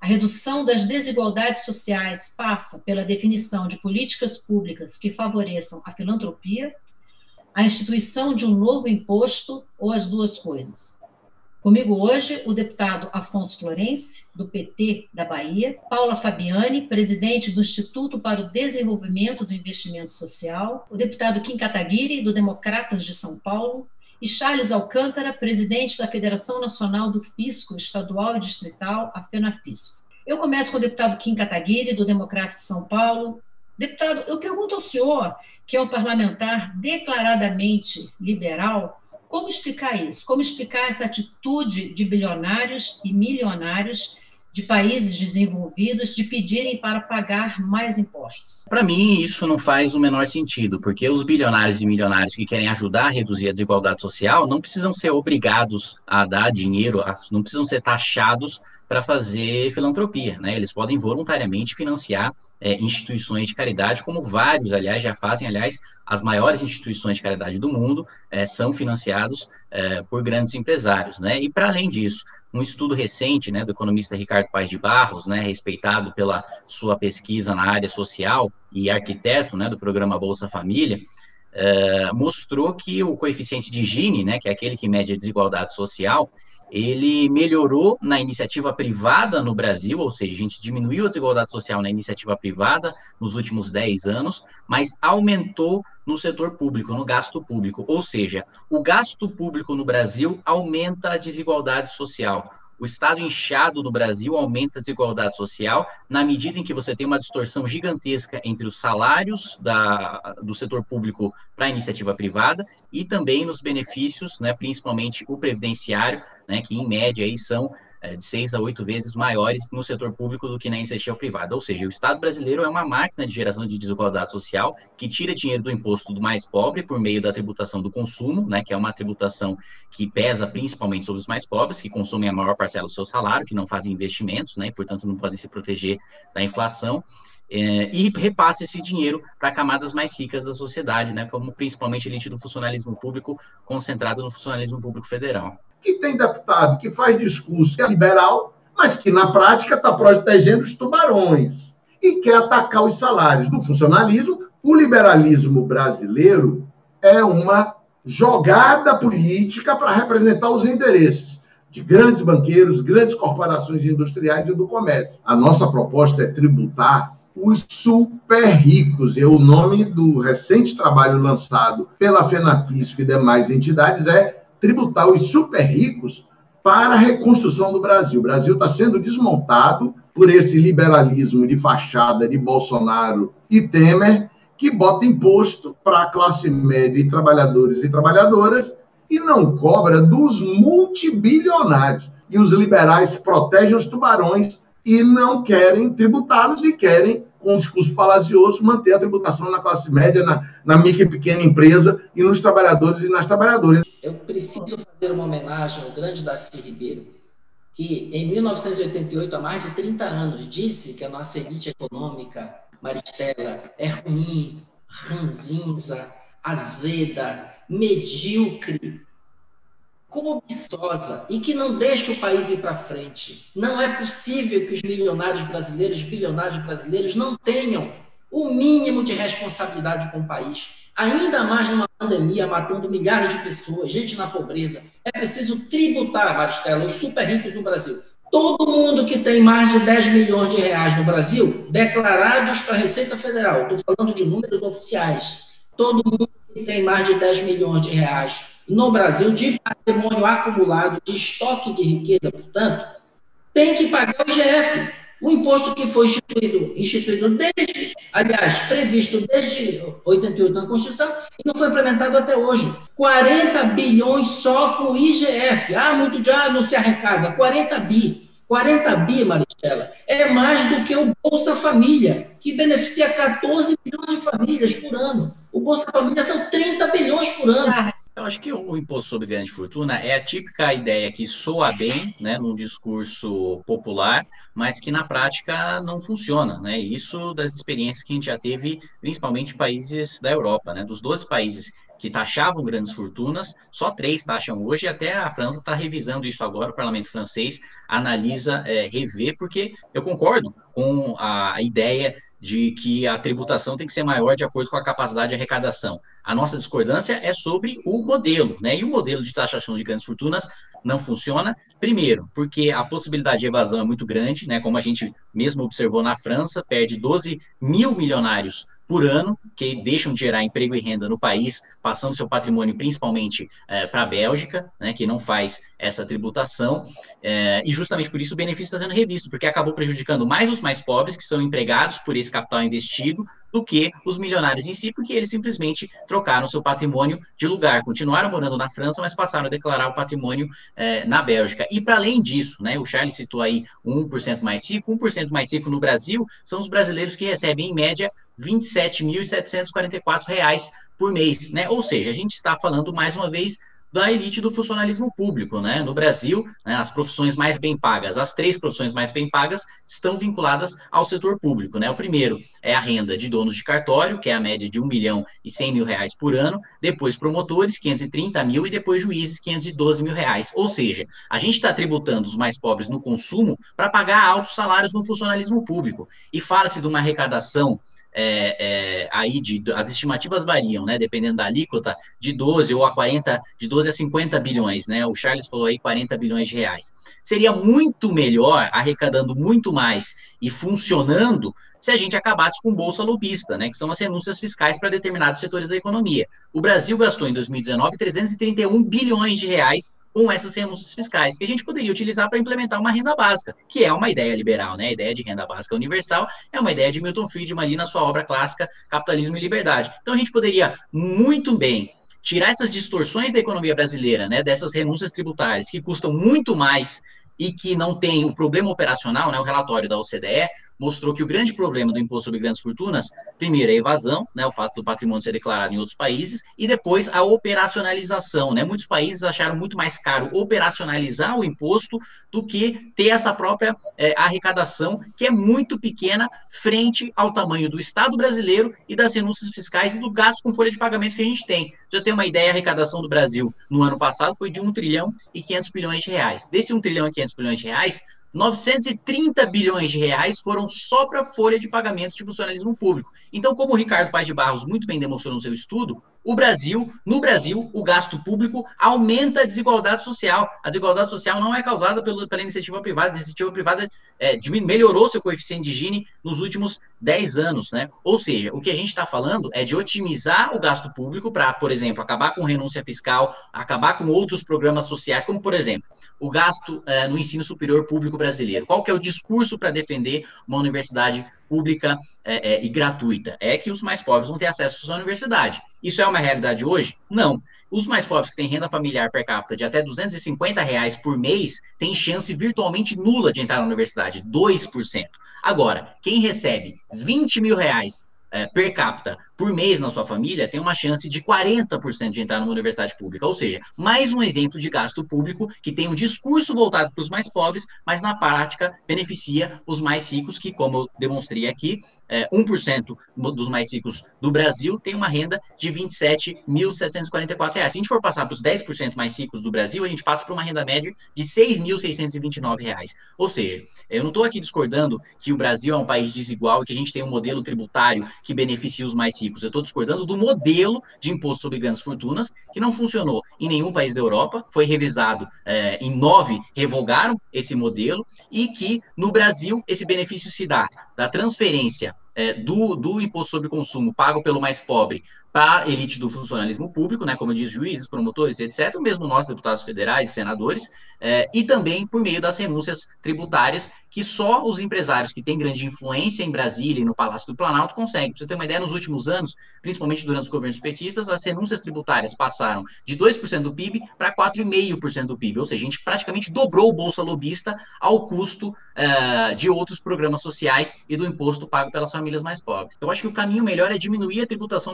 redução das desigualdades sociais passa pela definição de políticas públicas que favoreçam a filantropia, a instituição de um novo imposto ou as duas coisas. Comigo hoje, o deputado Afonso Florense, do PT da Bahia, Paula Fabiani, presidente do Instituto para o Desenvolvimento do Investimento Social, o deputado Kim Kataguiri, do Democratas de São Paulo, e Charles Alcântara, presidente da Federação Nacional do Fisco Estadual e Distrital, a FENAFISCO. Eu começo com o deputado Kim Kataguiri, do Democratas de São Paulo. Deputado, eu pergunto ao senhor, que é um parlamentar declaradamente liberal, como explicar isso? Como explicar essa atitude de bilionários e milionários de países desenvolvidos de pedirem para pagar mais impostos? Para mim, isso não faz o menor sentido, porque os bilionários e milionários que querem ajudar a reduzir a desigualdade social não precisam ser obrigados a dar dinheiro, não precisam ser taxados para fazer filantropia, né? Eles podem voluntariamente financiar instituições de caridade, como vários, aliás, já fazem. Aliás, as maiores instituições de caridade do mundo são financiados por grandes empresários, né? E, para além disso, um estudo recente, né, do economista Ricardo Paes de Barros, né, respeitado pela sua pesquisa na área social e arquiteto, né, do programa Bolsa Família, mostrou que o coeficiente de Gini, né, que é aquele que mede a desigualdade social, ele melhorou na iniciativa privada no Brasil, ou seja, a gente diminuiu a desigualdade social na iniciativa privada nos últimos 10 anos, mas aumentou no setor público, no gasto público. Ou seja, o gasto público no Brasil aumenta a desigualdade social. O estado inchado do Brasil aumenta a desigualdade social na medida em que você tem uma distorção gigantesca entre os salários do setor público para a iniciativa privada e também nos benefícios, né, principalmente o previdenciário, né, que em média aí são de 6 a 8 vezes maiores no setor público do que na iniciativa privada. Ou seja, o Estado brasileiro é uma máquina de geração de desigualdade social que tira dinheiro do imposto do mais pobre por meio da tributação do consumo, né, que é uma tributação que pesa principalmente sobre os mais pobres, que consomem a maior parcela do seu salário, que não fazem investimentos, né, e, portanto, não podem se proteger da inflação. E repassa esse dinheiro para camadas mais ricas da sociedade, né, como principalmente a elite do funcionalismo público, concentrado no funcionalismo público federal. Que tem deputado que faz discurso que é liberal, mas que na prática está protegendo os tubarões e quer atacar os salários do funcionalismo. O liberalismo brasileiro é uma jogada política para representar os interesses de grandes banqueiros, grandes corporações industriais e do comércio. A nossa proposta é tributar os super ricos. E o nome do recente trabalho lançado pela FENAFISCO e demais entidades é tributar os super ricos para a reconstrução do Brasil. O Brasil está sendo desmontado por esse liberalismo de fachada de Bolsonaro e Temer, que bota imposto para a classe média e trabalhadores e trabalhadoras e não cobra dos multibilionários. E os liberais protegem os tubarões e não querem tributá-los e querem, com um discurso falacioso, manter a tributação na classe média, na micro e pequena empresa e nos trabalhadores e nas trabalhadoras. Eu preciso fazer uma homenagem ao grande Darcy Ribeiro, que em 1988, há mais de 30 anos, disse que a nossa elite econômica, Maristela, é ruim, ranzinza, azeda, medíocre, cobiçosa e que não deixa o país ir para frente. Não é possível que os milionários brasileiros, bilionários brasileiros, não tenham o mínimo de responsabilidade com o país. Ainda mais numa pandemia, matando milhares de pessoas, gente na pobreza. É preciso tributar, Maristela, os super ricos no Brasil. Todo mundo que tem mais de 10 milhões de reais no Brasil, declarados para a Receita Federal, estou falando de números oficiais, todo mundo que tem mais de 10 milhões de reais no Brasil, de patrimônio acumulado, de estoque de riqueza, portanto, tem que pagar o IGF, o imposto que foi instituído desde, aliás, previsto desde 88 na Constituição e não foi implementado até hoje. 40 bilhões só com o IGF. Muito já não se arrecada. 40 bi. 40 bi, Maristela, é mais do que o Bolsa Família, que beneficia 14 bilhões de famílias por ano. O Bolsa Família são 30 bilhões por ano. Eu acho que o imposto sobre grande fortuna é a típica ideia que soa bem, né, num discurso popular, mas que na prática não funciona, né? Isso das experiências que a gente já teve, principalmente em países da Europa, né? Dos 12 países que taxavam grandes fortunas, só 3 taxam hoje, e até a França está revisando isso agora, o parlamento francês analisa rever, porque eu concordo com a ideia de que a tributação tem que ser maior de acordo com a capacidade de arrecadação. A nossa discordância é sobre o modelo, né? E o modelo de taxação de grandes fortunas não funciona, primeiro, porque a possibilidade de evasão é muito grande, né? Como a gente mesmo observou na França, perde 12 mil milionários por ano, que deixam de gerar emprego e renda no país, passando seu patrimônio principalmente para a Bélgica, né, que não faz essa tributação, e justamente por isso o benefício está sendo revisto, porque acabou prejudicando mais os mais pobres, que são empregados por esse capital investido, do que os milionários em si, porque eles simplesmente trocaram seu patrimônio de lugar, continuaram morando na França, mas passaram a declarar o patrimônio na Bélgica. E para além disso, né, o Charles citou aí o 1% mais rico, 1% mais rico no Brasil são os brasileiros que recebem, em média, R$ 27.744 por mês, né? Ou seja, a gente está falando, mais uma vez, da elite do funcionalismo público, né? No Brasil, né, as profissões mais bem pagas, as 3 profissões mais bem pagas estão vinculadas ao setor público, né? O primeiro é a renda de donos de cartório, que é a média de R$ 1.100.000 por ano, depois promotores, 530 mil, e depois juízes, R$ 512.000. Ou seja, a gente está tributando os mais pobres no consumo para pagar altos salários no funcionalismo público. E fala-se de uma arrecadação aí as estimativas variam, né, dependendo da alíquota, de 12 a 50 bilhões, né? O Charles falou aí 40 bilhões de reais. Seria muito melhor, arrecadando muito mais e funcionando, se a gente acabasse com bolsa lobista, né, que são as renúncias fiscais para determinados setores da economia. O Brasil gastou em 2019 331 bilhões de reais com essas renúncias fiscais, que a gente poderia utilizar para implementar uma renda básica, que é uma ideia liberal, né? A ideia de renda básica universal é uma ideia de Milton Friedman ali na sua obra clássica Capitalismo e Liberdade. Então a gente poderia muito bem tirar essas distorções da economia brasileira, né, dessas renúncias tributárias que custam muito mais e que não tem o problema operacional, né? O relatório da OCDE mostrou que o grande problema do imposto sobre grandes fortunas, primeiro, é a evasão, né, o fato do patrimônio ser declarado em outros países, e depois a operacionalização, né? Muitos países acharam muito mais caro operacionalizar o imposto do que ter essa própria arrecadação, que é muito pequena frente ao tamanho do Estado brasileiro e das renúncias fiscais e do gasto com folha de pagamento que a gente tem. Já tem uma ideia, a arrecadação do Brasil no ano passado foi de 1 trilhão e 500 bilhões de reais. Desse 1 trilhão e 500 bilhões de reais, 930 bilhões de reais foram só para a folha de pagamento de funcionalismo público. Então, como o Ricardo Paes de Barros muito bem demonstrou no seu estudo, no Brasil, o gasto público aumenta a desigualdade social. A desigualdade social não é causada pela iniciativa privada. A iniciativa privada melhorou seu coeficiente de Gini nos últimos 10 anos, né? Ou seja, o que a gente está falando é de otimizar o gasto público para, por exemplo, acabar com renúncia fiscal, acabar com outros programas sociais, como, por exemplo, o gasto no ensino superior público brasileiro. Qual que é o discurso para defender uma universidade pública e gratuita? É que os mais pobres vão ter acesso à sua universidade. Isso é uma realidade hoje? Não. Os mais pobres que têm renda familiar per capita de até R$ 250 por mês têm chance virtualmente nula de entrar na universidade, 2%. Agora, quem recebe R$ 20.000 per capita por mês na sua família tem uma chance de 40% de entrar numa universidade pública. Ou seja, mais um exemplo de gasto público que tem um discurso voltado para os mais pobres, mas na prática beneficia os mais ricos, que, como eu demonstrei aqui, 1% dos mais ricos do Brasil tem uma renda de R$ 27.744. Se a gente for passar para os 10% mais ricos do Brasil, a gente passa para uma renda média de R$ 6.629. Ou seja, eu não estou aqui discordando que o Brasil é um país desigual e que a gente tem um modelo tributário que beneficia os mais ricos. Eu estou discordando do modelo de imposto sobre grandes fortunas, que não funcionou em nenhum país da Europa, foi revisado em 9, revogaram esse modelo, e que no Brasil esse benefício se dá da transferência do imposto sobre consumo pago pelo mais pobre para a elite do funcionalismo público, né, como eu disse, juízes, promotores, etc., mesmo nós, deputados federais e senadores, e também por meio das renúncias tributárias, que só os empresários que têm grande influência em Brasília e no Palácio do Planalto conseguem. Para você ter uma ideia, nos últimos anos, principalmente durante os governos petistas, as renúncias tributárias passaram de 2% do PIB para 4,5% do PIB, ou seja, a gente praticamente dobrou o bolsa lobista ao custo de outros programas sociais e do imposto pago pelas famílias mais pobres. Eu acho que o caminho melhor é diminuir a tributação no consumo.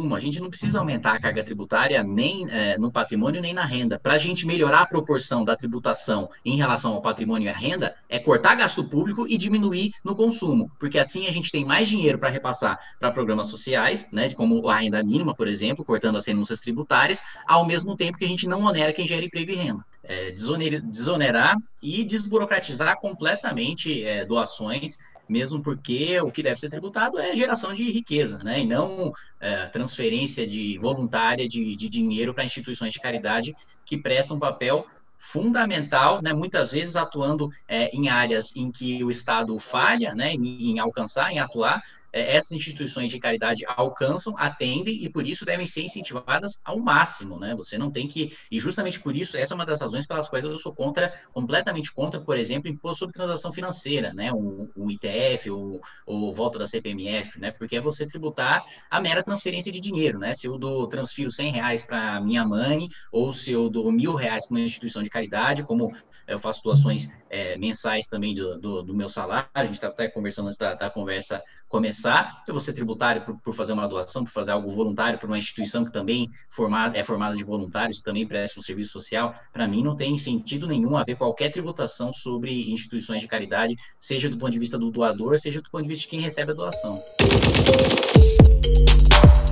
consumo. A gente não precisa aumentar a carga tributária nem no patrimônio, nem na renda. Para a gente melhorar a proporção da tributação em relação ao patrimônio e à renda, é cortar gasto público e diminuir no consumo, porque assim a gente tem mais dinheiro para repassar para programas sociais, né, como a renda mínima, por exemplo, cortando as renúncias tributárias, ao mesmo tempo que a gente não onera quem gera emprego e renda. Desonerar e desburocratizar completamente doações, mesmo porque o que deve ser tributado é geração de riqueza, né? E não transferência voluntária de dinheiro para instituições de caridade que prestam um papel fundamental, né? Muitas vezes atuando em áreas em que o Estado falha, né? Em alcançar, em atuar. Essas instituições de caridade alcançam, atendem e por isso devem ser incentivadas ao máximo, né? Você não tem que... E justamente por isso, essa é uma das razões pelas quais eu sou completamente contra, por exemplo, imposto sobre transação financeira, né? O ITF ou volta da CPMF, né? Porque é você tributar a mera transferência de dinheiro, né? Se eu transfiro R$100 para minha mãe ou se eu dou R$1.000 para uma instituição de caridade, como eu faço doações mensais também do meu salário, a gente está até conversando antes da conversa começar, eu vou ser tributário por fazer uma doação, por fazer algo voluntário para uma instituição que também é formada de voluntários, que também presta um serviço social. Para mim não tem sentido nenhum haver qualquer tributação sobre instituições de caridade, seja do ponto de vista do doador, seja do ponto de vista de quem recebe a doação.